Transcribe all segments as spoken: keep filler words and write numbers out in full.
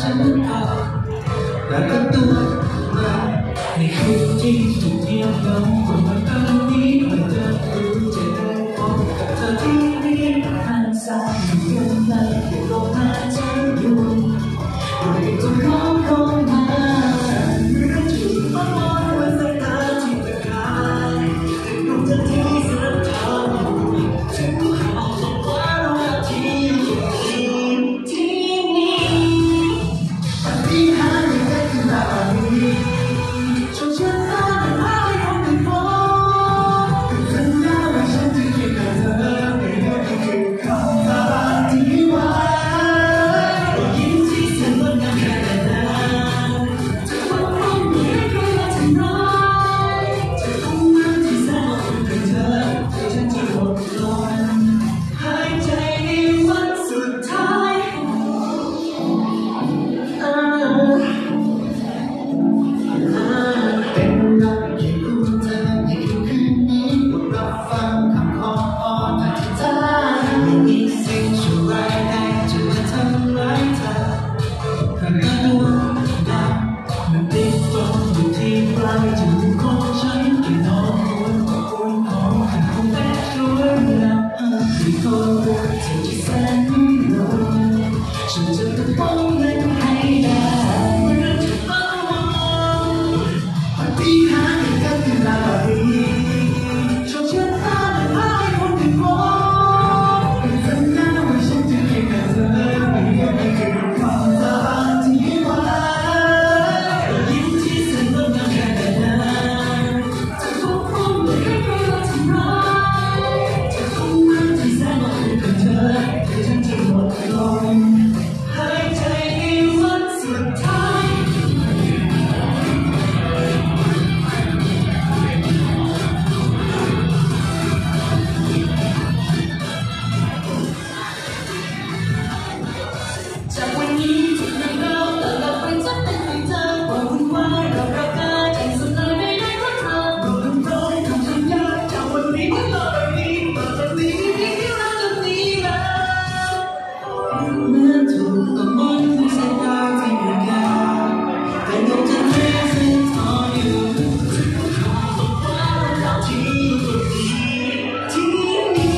ฉันเอาแล้วก็ตัวเราในคืนที่ถูกเทียบลงบนวันอันนี้มันจะรู้จะได้พบกับเธอที่นี่ทางซ้ายอยู่กันในลมหายใจอยู่อยู่ในตัวของคนมาเมื่อจุดฟ้ามองว่าสายตาที่ตะกายจะดูเธอที่สักทางจะดูเอาสมว่าเราที่ที่นี่ปฏิหารย์ได้ขนาดนี้ชวนฉันตามหาให้คนอื่นมองสัญญาว่าฉันจะเก็บกับเธอไม่ได้คือคำสาบานที่ไว้ยิ้มที่แสนงดงามแค่ไหนจะคงคงไม่ให้ใครมาทำร้ายจะคงมั่นที่แสนอบอุ่นกับเธอที่ฉันจะหมดลมหายใจในวันสุดท้ายเป็นรักที่คู่เธอในคืนนี้โปรดรับฟังคำขออ้อนอธิษฐานไม่มีสิ่งชั่วร้ายใดจะมาทำร้ายเธอหากดวงดาวมันติดตรงอยู่ที่ปลายจมูกของฉันที่นอนบนขอบคุณของฉันคงแต่ช่วยเราที่คนรักเธอที่แสนโน้ฉันจะต้องป้องกันให้ได้เมื่อจะต้องมองปฏิหารย์กันขนาดนี้ชวนฉันตามหาให้คนอื่นมองสัญญาว่าฉันจะเก็บกับเธอไม่ได้คือคำสาบานที่ไว้ยิ้มที่แสนงดงามแค่ไหนจะคงคงไม่ให้ใครมาทำร้ายจะคงมั่นที่แสนอบอุ่นกับเธอที่ฉันจะหมดลมหายใจในวันสุดท้ายจากวันนี้ที่เราตลอดไปจะเป็นให้เธอว่าวุ่นวายเรารักกันใจสุดเลยไม่ได้เพราะเธอบอกตรงๆคำสัญญาจากวันนี้ตลอดไปนี้ต่อจากนี้ที่เราจะมีแล้วเมื่อถูกต้องมองที่สายตาที่เหมือนกันแต่ยังจะเทเส้นทางอยู่จะต้องขอบอกว่าเราที่นี่ที่นี่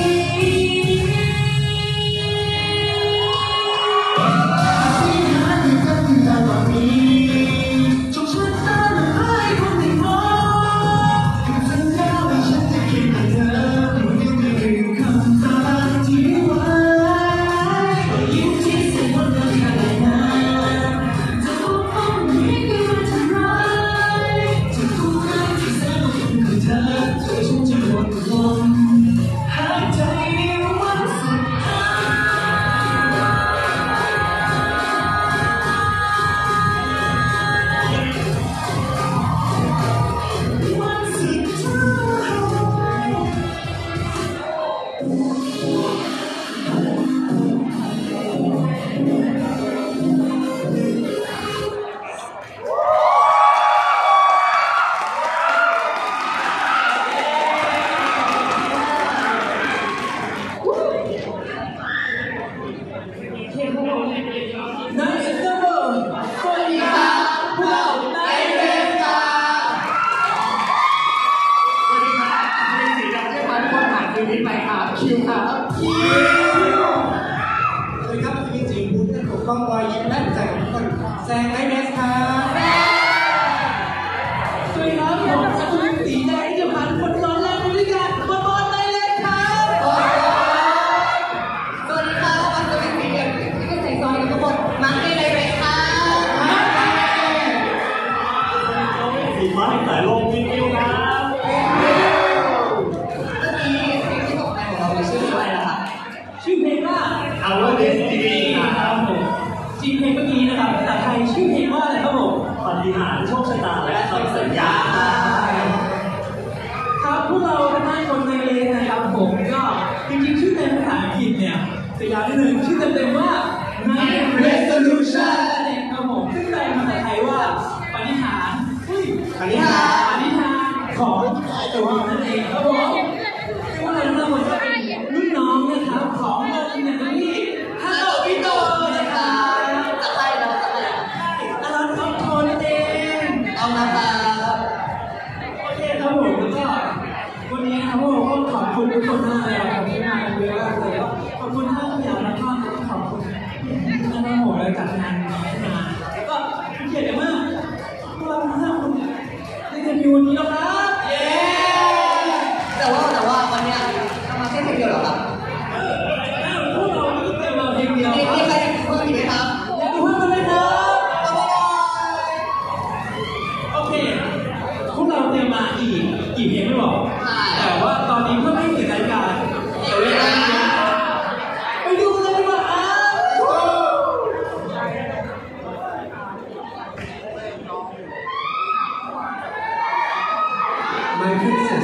ปฏิหารย์กันขนาดนี้จงช่วยตามหาให้คนอื่นมองสัญญาว่าฉันจะเก็บกับเธอไม่ได้คือคำสาบานที่ไว้ยิ้มที่แสนงดงามแค่ไหนจะคงคงไม่ให้ใครมาทำร้ายจะคงรักที่แสนอบอุ่นกับเธอช่วยฉันจะหมดลมหายใจในวันสุดท้ายวันสุดท้นายเอ็นเตอร์สวัสดีครับพวกเรานายเอ็นเตอร์สวัสดีครับเป็นสีดำใช่ไหมทุกคนผ่านคืนนี้ไปครับคิวครับคิวสวัสดีครับเป็นสีบุญท่านปกป้องรอยยิ้มและใจของทุกคนแซงไอเนสครับสวัสดีครับผมจะเป็นสีแดงจะผ่านคนร้อนแรงไปด้วยกันบนบอลได้เลยครับสวัสดีครับผมจะเป็นสีเหลืองที่เป็นใส่ซอยกับทุกคนมาร์คได้เลยครับสีฟ้าในสายลมวิวครับเมื่อกี้เพลงที่ตกแต่งของเราชื่ออะไรล่ะครับชื่อเพลงว่า Our Destiny ครับผมจริงเพลงเมื่อกี้นะครับภาษาไทยชื่อเพลงว่าอะไรครับผมปฏิหารย์โชคชะตาและคำสัญญาครับพวกเราทั้งห้าคนในเลนนะครับผมก็จริงๆชื่อในภาษาอังกฤษเนี่ยจะยาวนิดนึงชื่อเต็มๆว่า Night Resolution ครับผมซึ่งแปลภาษาไทยว่าปฏิหารย์ปฏิหารย์ปฏิหารย์ของตัวนั่นเองครับผมพวกเราทั้งหมดจะเป็นรุ่นน้องนะครับของโรงเรียนที่ฮัลโหลพี่โตนะครับจะไปแล้วจะไปแล้วนี้แล้วครับเย้แต่ว่าแต่ว่าวันนี้ทำมาแค่เพลงเดียวเหรอครับพวกเราไม่ได้เตรียมมาเพลงเดียวมีใครอยากเพิ่มอีกไหมครับอยากเพิ่มมาเลยครับเอาไปเลยโอเคพวกเราเตรียมมาอีกกี่เพลงไม่บอกแต่ว่าตอนนี้เพื่อไม่ให้เสียรายการเดี๋ยวเวลาไปดูกันเลยดีกว่าครับ My Princess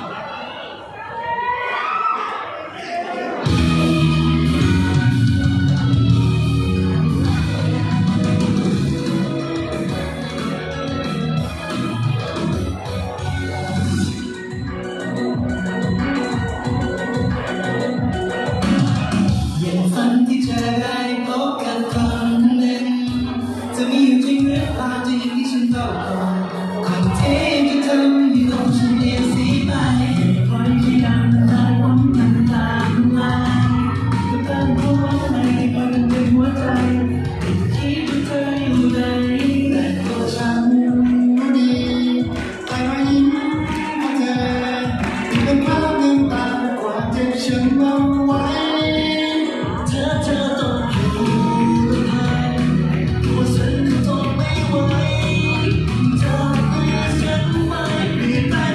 ฝันที่เธอได้พบกันครั้งหนึ่งจะมีอยู่จริงหรือเปล่าจริงที่ฉันเฝ้ารอคนที่จะทำให้โลกฉันเปลี่ยนสีไปปล่อยให้ดำตาผมมันตามมาก็ตั้งหัวใจเปิดเป็นหัวใจคิดว่าเธออยู่ไหนแต่ตัวฉันดีใจว่ายิ้มให้เธอเป็นภาพน้ำตาความเจ็บฉันเอาไว้เธอเธอต้องอยู่ให้ตัวฉันก็ทนไม่ไหวเธอเพื่อฉันไม่เปลี่ยนแปลง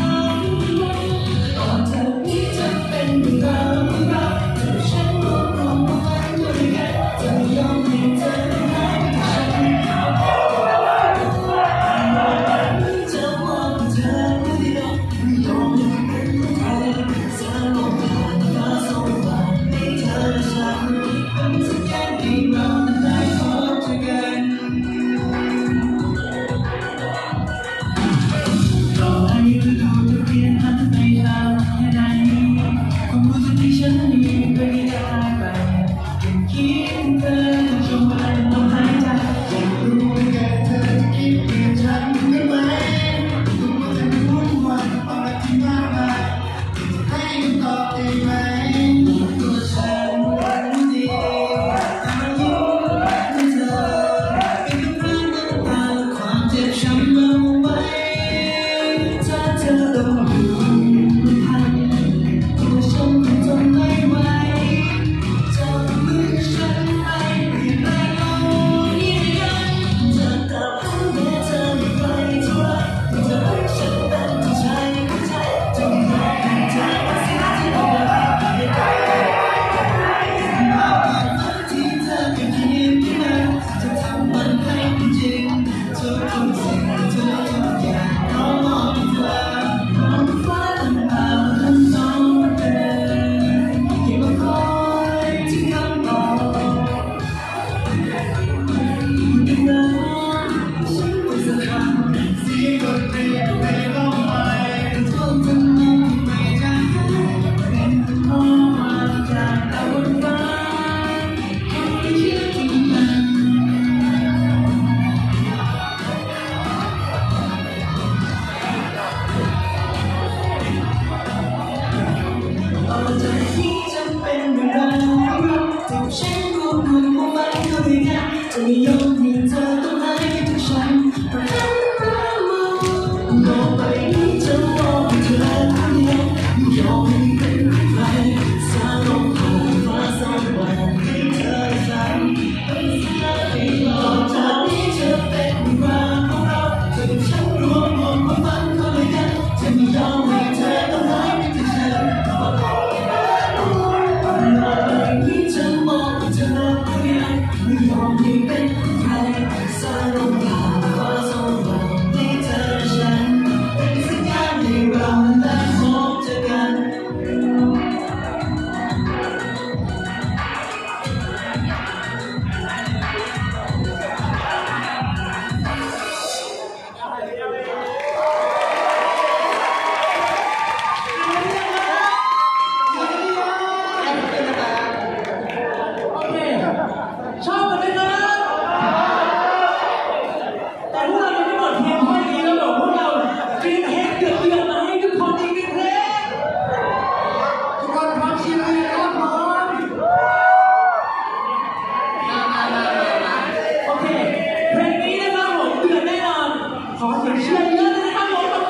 ตอนเธอนี้จะเป็นเรื่องราวของเราเธอฉันรวบรวมมาฝันด้วยกันจะไม่ยอมให้เธอต้องหายไปจากฉันจะมองเธอไม่ได้หรอกไม่ยอมให้เป็นใครสร้างโลกผ่านฟ้าสว่างให้เธอและฉันเป็นสัญญาณให้เราได้พบเจอกันต่อให้ฤดูจะเปลี่ยนหันไปทางแค่ไหนความรู้สึกที่ฉันมีก็ไม่ได้ไปยังคิดถึงเธอช่วงเวลาลมหายใจอยากรู้ว่าแค่เธอจะคิดเปลี่ยนฉันได้ไหมรู้ว่าจะไม่วุ่นวายกับอะไรที่มากมายจะให้คำตอบได้ไหมตัวฉันวันนี้แต่มันยิ้มให้เธอเป็นกำลังน้ำตาและความเจ็บช้ำเอาไว้ถ้าเธอต้องอยู่ให้ตัวฉันคงทนไม่ไหวจับมือฉันไปเปลี่ยนแปลงโลกนี้ด้วยกันจะกลับคำแม้เธอไม่ไปเท่าไรเธอให้ฉันเป็นผู้ชายผู้ชายจะไม่ยอมให้เธอมาเสียที่เอาไว้ให้กันที่เธอเก็บเพียงที่นั้นจะทำมันให้เป็นจริงทุกทุกสิ่งทุกทุกอย่างขอมอบให้เธอมองฟ้าลำบากทั้งสองเดินที่มาคอยที่คำตอบอยู่ในนั้นฉันก็จะทำเสียงดนตรีในโลกใหม่ทุกคนมองไม่ได้เป็นมองมาจากดาวบนฟ้าคนที่เชื่อถึงมันต่อจากนี้จะเป็นเรื่องราวของเราที่ฉันรวบรวมมาฝันด้วยกันจะไม่ยอมให้เธอต้องหายไปจากฉันเพราะฉันรักมันต่อไปนี้จะมองเธอคนเดียวไม่ยอมให้เป็นใครสร้างโลกผ่านฟ้าสว่างให้เธอและฉันเป็นสัญญาณให้ต่อจากนี้จะเป็นเรื่องราวของเราเธอกับฉันรวมรวมมาฝันด้วยกันจะไม่ยอมให้เธอต้องหายไปจากฉันต่อไปนี้จะมองเธอคนเดียวไม่ยอมให้เป็นใครสร้างโลกผ่านฟ้าสว่างให้เธอและฉันเป็นสัญญาณให้เราได้พบเจอกัน ขอเสียงเชียร์เยอะเลยนะครับผม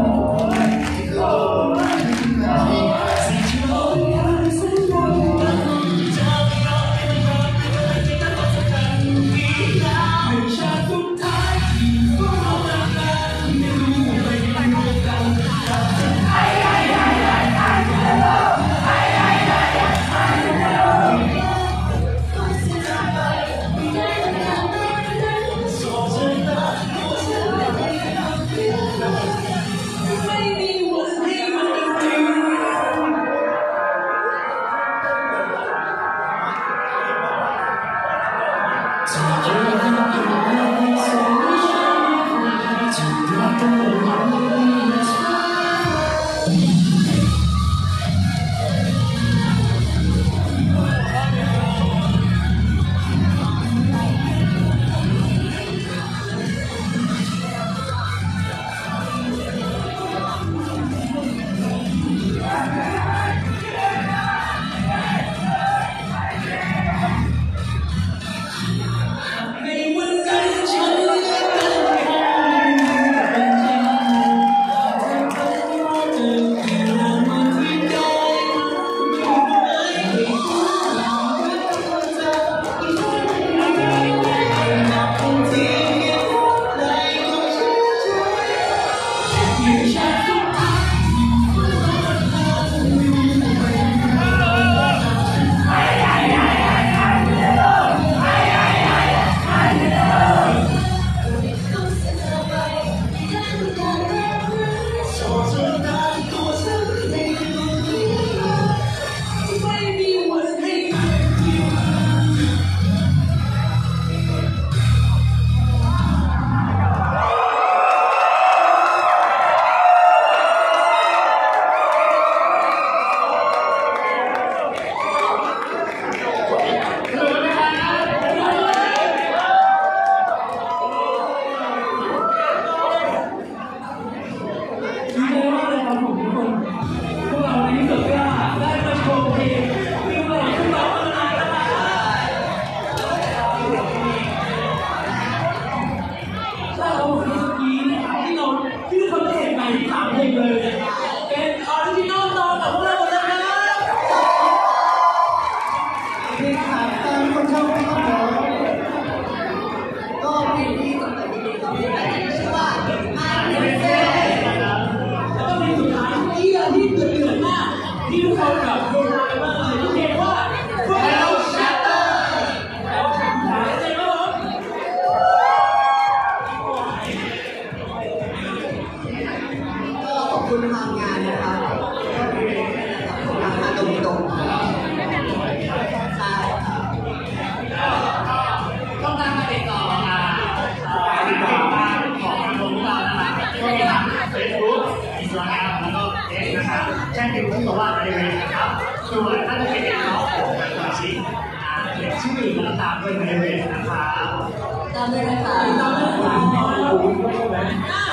คุณทำงานนะคะทำงานตรงๆใช่ต้องการมาติดต่อการติดต่อมาของทางโรงพยาบาลนะคะก็มีทั้งเฟซบุ๊กอินสตาแกรมแล้วก็เอ็กซ์นะคะแจ้งเป็นที่บอกว่าบริเวณนะครับส่วนถ้าจะเป็นน้องของการสมาชิกเขียนชื่อและตามด้วยบริเวณนะคะตามด้วยนะคะตามด้วยนะคะ